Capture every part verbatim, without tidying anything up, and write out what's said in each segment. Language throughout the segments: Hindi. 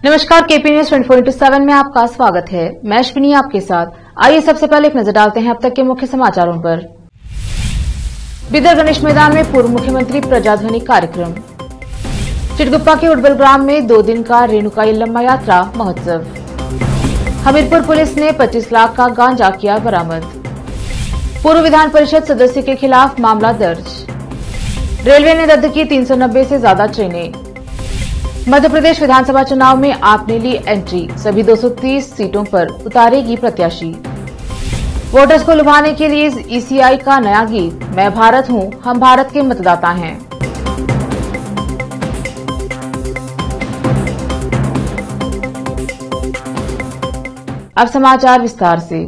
नमस्कार, केपी न्यूज चौबीस इंटू सात में आपका स्वागत है। मैं अश्विनी आपके साथ। आइए सबसे पहले एक नजर डालते हैं अब तक के मुख्य समाचारों पर। बिदर गणेश मैदान में पूर्व मुख्यमंत्री प्रजाध्वनि कार्यक्रम। चिटगुप्पा के उडबल ग्राम में दो दिन का रेणुका यल्लम्मा यात्रा महोत्सव। हमीरपुर पुलिस ने पच्चीस लाख का गांजा किया बरामद। पूर्व विधान परिषद सदस्य के खिलाफ मामला दर्ज। रेलवे ने रद्द की तीन सौ नब्बे से ज्यादा ट्रेनें। मध्य प्रदेश विधानसभा चुनाव में आप ने ली एंट्री, सभी दो सौ तीस सीटों पर उतारेगी प्रत्याशी। वोटर्स को लुभाने के लिए ईसीआई का नया गीत, मैं भारत हूं, हम भारत के मतदाता हैं। अब समाचार विस्तार से।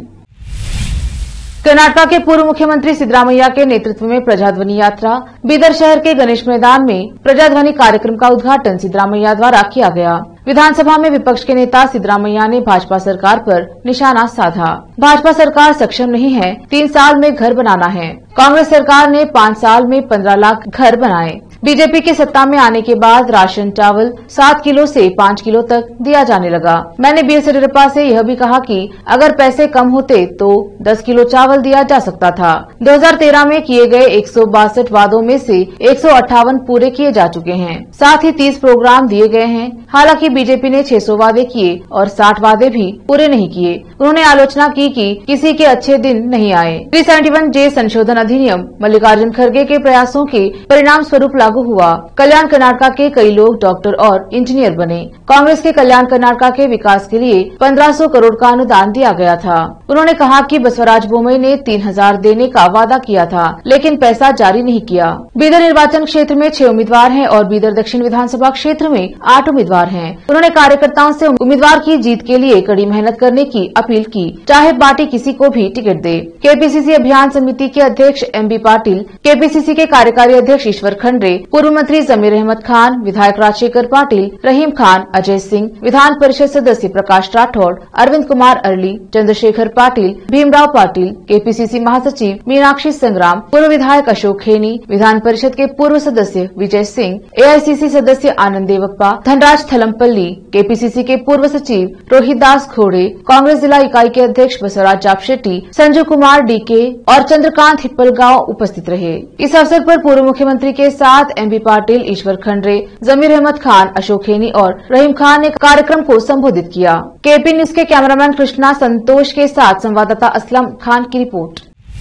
कर्नाटक के पूर्व मुख्यमंत्री सिद्धरामैया के नेतृत्व में प्रजाध्वनि यात्रा बीदर शहर के गणेश मैदान में प्रजाध्वनि कार्यक्रम का उद्घाटन सिद्धरामैया द्वारा किया गया। विधानसभा में विपक्ष के नेता सिद्धरामैया ने भाजपा सरकार पर निशाना साधा। भाजपा सरकार सक्षम नहीं है, तीन साल में घर बनाना है। कांग्रेस सरकार ने पाँच साल में पंद्रह लाख घर बनाए। बीजेपी के सत्ता में आने के बाद राशन चावल सात किलो से पाँच किलो तक दिया जाने लगा। मैंने बी एस येदियुरप्पा से यह भी कहा कि अगर पैसे कम होते तो दस किलो चावल दिया जा सकता था। दो हज़ार तेरह में किए गए एक सौ बासठ वादों में से एक सौ अट्ठावन पूरे किए जा चुके हैं। साथ ही तीस प्रोग्राम दिए गए हैं। हालांकि बीजेपी ने छह सौ वादे किए और साठ वादे भी पूरे नहीं किए। उन्होंने आलोचना की कि किसी के अच्छे दिन नहीं आए। तीन सौ इकहत्तर जे संशोधन अधिनियम मल्लिकार्जुन खड़गे के प्रयासों के परिणाम स्वरूप लागू हुआ। कल्याण कर्नाटक के कई लोग डॉक्टर और इंजीनियर बने। कांग्रेस के कल्याण कर्नाटक के विकास के लिए पंद्रह सौ करोड़ का अनुदान दिया गया था। उन्होंने कहा कि बसवराज बोम्मई ने तीन हजार देने का वादा किया था, लेकिन पैसा जारी नहीं किया। बीदर निर्वाचन क्षेत्र में छह उम्मीदवार हैं और बीदर दक्षिण विधानसभा क्षेत्र में आठ उम्मीदवार हैं। उन्होंने कार्यकर्ताओं से उम्मीदवार की जीत के लिए कड़ी मेहनत करने की अपील की, चाहे पार्टी किसी को भी टिकट दे। केपीसीसी अभियान समिति के अध्यक्ष एम बी पाटिल, केपीसीसी के कार्यकारी अध्यक्ष ईश्वर खंड्रे, पूर्व मंत्री जमीर अहमद खान, विधायक राजशेखर पाटिल, रहीम खान, अजय सिंह, विधान परिषद सदस्य प्रकाश राठौड़, अरविंद कुमार अरली, चंद्रशेखर पाटिल, भीमराव पाटिल, केपीसीसी महासचिव मीनाक्षी संग्राम, पूर्व विधायक अशोक खेनी, विधान परिषद के पूर्व सदस्य विजय सिंह, एआईसीसी सदस्य आनंद देवप्पा, धनराज थलमपल्ली, केपीसीसी के पूर्व सचिव रोहित दास खोड़े, कांग्रेस जिला इकाई के अध्यक्ष बसवराज जापशेट्टी, संजय कुमार डीके और चंद्रकांत हिप्पलगांव उपस्थित रहे। इस अवसर पर पूर्व मुख्यमंत्री के साथ एम बी पाटिल, ईश्वर खंड्रे, जमीर अहमद खान, अशोक खेनी और रहीम खान ने कार्यक्रम को संबोधित किया। केपी न्यूज के कैमरामैन कृष्णा संतोष के साथ संवाददाता असलम खान की रिपोर्ट।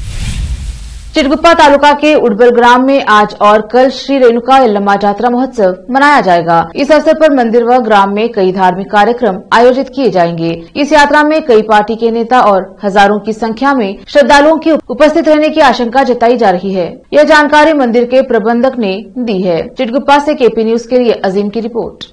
चिटगुप्पा तालुका के उडबल ग्राम में आज और कल श्री रेणुका यल्लम्मा जात्रा महोत्सव मनाया जाएगा। इस अवसर पर मंदिर व ग्राम में कई धार्मिक कार्यक्रम आयोजित किए जाएंगे। इस यात्रा में कई पार्टी के नेता और हजारों की संख्या में श्रद्धालुओं की उपस्थित रहने की आशंका जताई जा रही है। यह जानकारी मंदिर के प्रबंधक ने दी है। चिटगुप्पा से केपी न्यूज के लिए अजीम की रिपोर्ट।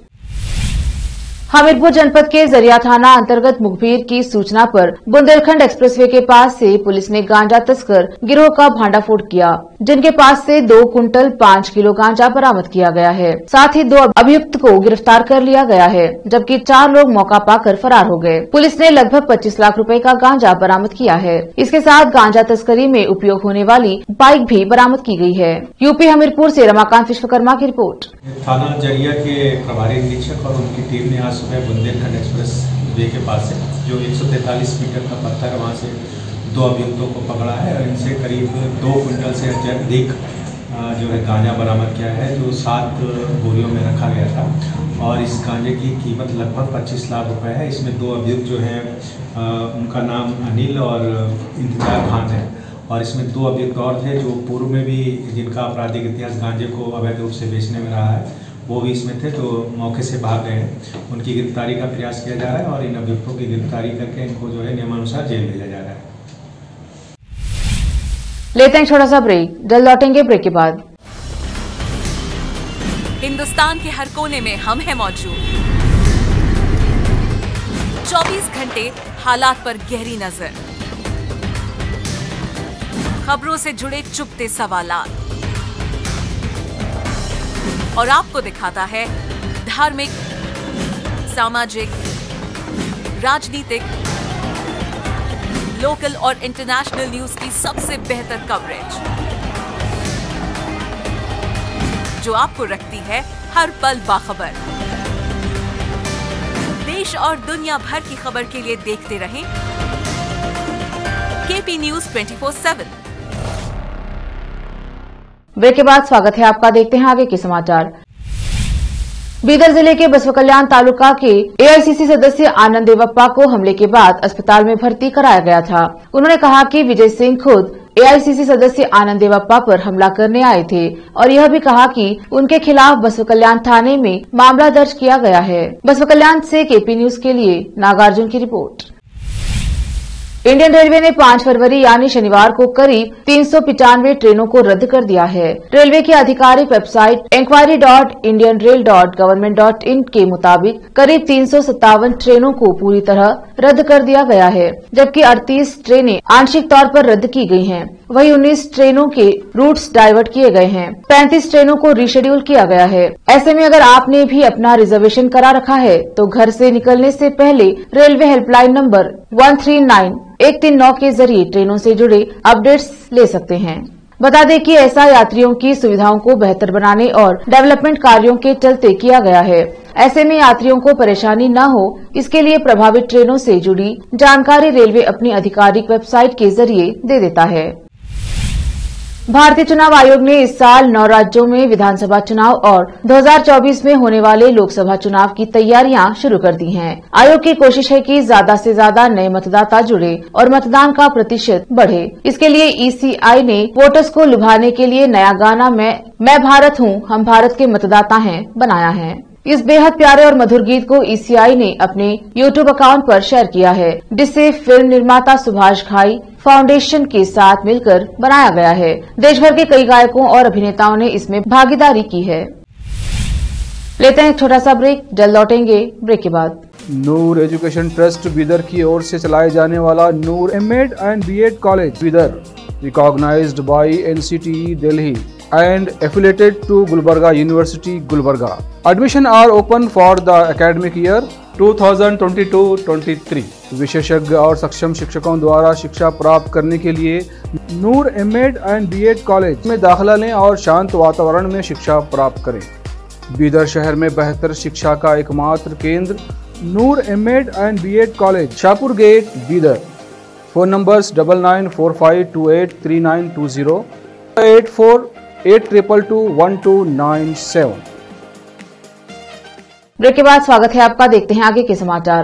हमीरपुर जनपद के जरिया थाना अंतर्गत मुखबिर की सूचना पर बुंदेलखंड एक्सप्रेसवे के पास से पुलिस ने गांजा तस्कर गिरोह का भांडाफोड़ किया, जिनके पास से दो कुंटल पाँच किलो गांजा बरामद किया गया है। साथ ही दो अभियुक्त को गिरफ्तार कर लिया गया है, जबकि चार लोग मौका पाकर फरार हो गए। पुलिस ने लगभग पच्चीस लाख रुपए का गांजा बरामद किया है। इसके साथ गांजा तस्करी में उपयोग होने वाली बाइक भी बरामद की गई है। यूपी हमीरपुर से रमाकांत विश्वकर्मा की रिपोर्ट। थाना जरिया के प्रभारी निरीक्षक और उनकी टीम ने आज सुबह बुंदेलखंड एक्सप्रेस वे के पास से जो एक सौ तैंतालीस मीटर का पत्थर है, वहाँ से दो अभियुक्तों को पकड़ा है और इनसे करीब दो कुंटल से अधिक जो है गांजा बरामद किया है, जो सात बोरियों में रखा गया था और इस गांजे की कीमत लगभग पच्चीस लाख रुपए है। इसमें दो अभियुक्त जो हैं उनका नाम अनिल और इंतजार खान है और इसमें दो अभियुक्त और थे जो पूर्व में भी जिनका आपराधिक इतिहास गांजे को अवैध रूप से बेचने में रहा है, वो भी इसमें थे, तो मौके से भाग गए हैं। उनकी गिरफ्तारी का प्रयास किया जा रहा है और इन अभियुक्तों की गिरफ्तारी करके इनको जो है नियमानुसार जेल भेजा जा रहा है। लेते हैं छोटा सा ब्रेक, जल्द लौटेंगे ब्रेक के बाद। हिंदुस्तान के हर कोने में हम हैं मौजूद। चौबीस घंटे हालात पर गहरी नजर, खबरों से जुड़े चुभते सवालात और आपको दिखाता है धार्मिक, सामाजिक, राजनीतिक, लोकल और इंटरनेशनल न्यूज की सबसे बेहतर कवरेज, जो आपको रखती है हर पल बाखबर। देश और दुनिया भर की खबर के लिए देखते रहें KP news twenty four seven. Break के बाद स्वागत है आपका। देखते हैं आगे के समाचार। बीदर जिले के बसवा कल्याण तालुका के एआईसीसी सदस्य आनंद देवप्पा को हमले के बाद अस्पताल में भर्ती कराया गया था। उन्होंने कहा कि विजय सिंह खुद एआईसीसी सदस्य आनंद देवप्पा पर हमला करने आए थे और यह भी कहा कि उनके खिलाफ बसवा कल्याण थाने में मामला दर्ज किया गया है। बसवा कल्याण से केपी न्यूज के लिए नागार्जुन की रिपोर्ट। इंडियन रेलवे ने पाँच फरवरी यानी शनिवार को करीब तीन सौ पिचानवे ट्रेनों को रद्द कर दिया है। रेलवे की आधिकारिक website enquiry dot Indian rail dot government dot in के मुताबिक करीब तीन सौ सत्तावन ट्रेनों को पूरी तरह रद्द कर दिया गया है, जबकि अड़तीस ट्रेनें आंशिक तौर पर रद्द की गई हैं। वहीं उन्नीस ट्रेनों के रूट्स डाइवर्ट किए गए हैं। पैंतीस ट्रेनों को रीशेड्यूल किया गया है। ऐसे में अगर आपने भी अपना रिजर्वेशन करा रखा है तो घर से निकलने से पहले railway helpline number one three nine एक तीन नौ के जरिए ट्रेनों से जुड़े अपडेट्स ले सकते हैं। बता दें कि ऐसा यात्रियों की सुविधाओं को बेहतर बनाने और डेवलपमेंट कार्यों के चलते किया गया है। ऐसे में यात्रियों को परेशानी न हो, इसके लिए प्रभावित ट्रेनों से जुड़ी जानकारी रेलवे अपनी आधिकारिक वेबसाइट के जरिए दे देता है। भारतीय चुनाव आयोग ने इस साल नौ राज्यों में विधानसभा चुनाव और दो हज़ार चौबीस में होने वाले लोकसभा चुनाव की तैयारियां शुरू कर दी हैं। आयोग की कोशिश है कि ज्यादा से ज्यादा नए मतदाता जुड़े और मतदान का प्रतिशत बढ़े। इसके लिए ईसीआई ने वोटर्स को लुभाने के लिए नया गाना मैं मैं भारत हूँ, हम भारत के मतदाता हैं बनाया है। इस बेहद प्यारे और मधुर गीत को ईसीआई ने अपने यूट्यूब अकाउंट पर शेयर किया है, जिसे फिल्म निर्माता सुभाष घाई फाउंडेशन के साथ मिलकर बनाया गया है। देश भर के कई गायकों और अभिनेताओं ने इसमें भागीदारी की है। लेते हैं एक छोटा सा ब्रेक, जल्द लौटेंगे ब्रेक के बाद। नूर एजुकेशन ट्रस्ट बीदर की ओर से चलाए जाने वाला Noor MEd and BEd college Bidar, recognised by NCTE Delhi and affiliated to Gulbarga University, Gulbarga. Admission are open for the academic year दो हज़ार बाईस तेईस। विशेषज्ञ और सक्षम शिक्षकों द्वारा शिक्षा प्राप्त करने के लिए Noor MEd and BEd college में दाखिला लें और शांत वातावरण में शिक्षा प्राप्त करें। बीदर शहर में बेहतर शिक्षा का एकमात्र केंद्र Noor MEd and BEd college, Shahpur gate, Bidar. Phone numbers double nine four five two eight three nine two zero eight four eight triple two one two nine seven. Break के बाद स्वागत है आपका। देखते हैं आगे के समाचार।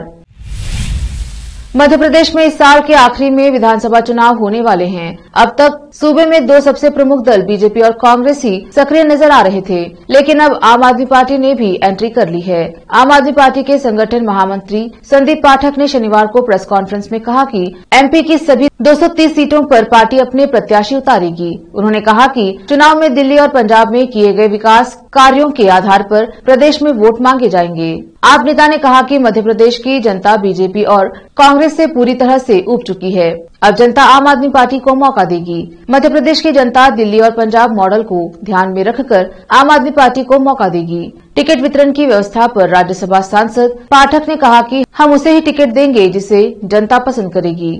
मध्य प्रदेश में इस साल के आखिरी में विधानसभा चुनाव होने वाले हैं। अब तक सूबे में दो सबसे प्रमुख दल बीजेपी और कांग्रेस ही सक्रिय नजर आ रहे थे, लेकिन अब आम आदमी पार्टी ने भी एंट्री कर ली है। आम आदमी पार्टी के संगठन महामंत्री संदीप पाठक ने शनिवार को प्रेस कॉन्फ्रेंस में कहा कि एमपी की सभी दो सौ तीस सीटों पर पार्टी अपने प्रत्याशी उतारेगी। उन्होंने कहा कि चुनाव में दिल्ली और पंजाब में किए गए विकास कार्यों के आधार पर प्रदेश में वोट मांगे जाएंगे। आप नेता ने कहा कि मध्य प्रदेश की जनता बीजेपी और कांग्रेस से पूरी तरह से ऊब चुकी है। अब जनता आम आदमी पार्टी को मौका देगी। मध्य प्रदेश की जनता दिल्ली और पंजाब मॉडल को ध्यान में रखकर आम आदमी पार्टी को मौका देगी। टिकट वितरण की व्यवस्था पर राज्यसभा सांसद पाठक ने कहा कि हम उसे ही टिकट देंगे जिसे जनता पसंद करेगी।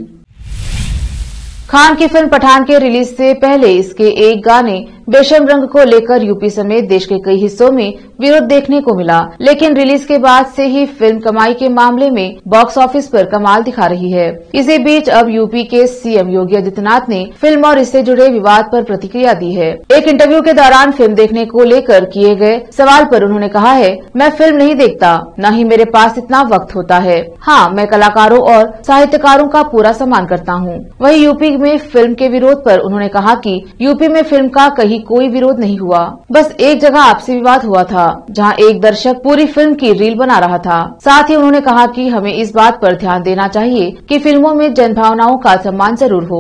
खान की फिल्म पठान के रिलीज से पहले इसके एक गाने बेशर्म रंग को लेकर यूपी समेत देश के कई हिस्सों में विरोध देखने को मिला, लेकिन रिलीज के बाद से ही फिल्म कमाई के मामले में बॉक्स ऑफिस पर कमाल दिखा रही है। इसी बीच अब यूपी के सीएम योगी आदित्यनाथ ने फिल्म और इससे जुड़े विवाद पर प्रतिक्रिया दी है। एक इंटरव्यू के दौरान फिल्म देखने को लेकर किए गए सवाल पर उन्होंने कहा है, मैं फिल्म नहीं देखता, न ही मेरे पास इतना वक्त होता है। हाँ, मैं कलाकारों और साहित्यकारों का पूरा सम्मान करता हूँ। वहीं यूपी में फिल्म के विरोध पर उन्होंने कहा कि यूपी में फिल्म का कहीं कोई विरोध नहीं हुआ, बस एक जगह आपसी विवाद हुआ था जहां एक दर्शक पूरी फिल्म की रील बना रहा था। साथ ही उन्होंने कहा कि हमें इस बात पर ध्यान देना चाहिए कि फिल्मों में जनभावनाओं का सम्मान जरूर हो।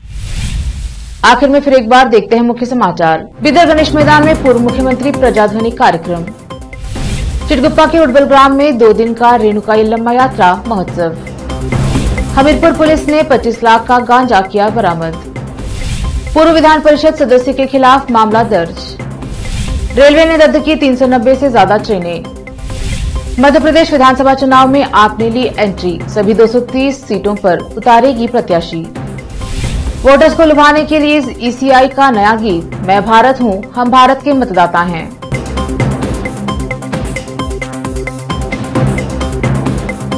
आखिर में फिर एक बार देखते हैं मुख्य समाचार। बीदर गणेश मैदान में पूर्व मुख्यमंत्री प्रजाध्वनि कार्यक्रम। चिटगुप्पा के उडबल ग्राम में दो दिन का रेणुका यल्लम्मा यात्रा महोत्सव। हमीरपुर पुलिस ने पच्चीस लाख का गांजा किया बरामद। पूर्व विधान परिषद सदस्य के खिलाफ मामला दर्ज। रेलवे ने रद्द की तीन सौ नब्बे से ज्यादा ट्रेनें। मध्य प्रदेश विधानसभा चुनाव में आप ने ली एंट्री, सभी दो सौ तीस सीटों पर उतारेगी प्रत्याशी। वोटर्स को लुभाने के लिए ईसीआई का नया गीत, मैं भारत हूं, हम भारत के मतदाता हैं।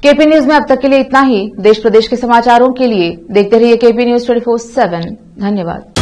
केपी न्यूज में अब तक के लिए इतना ही। देश प्रदेश के समाचारों के लिए देखते रहिए KP news twenty four seven. धन्यवाद।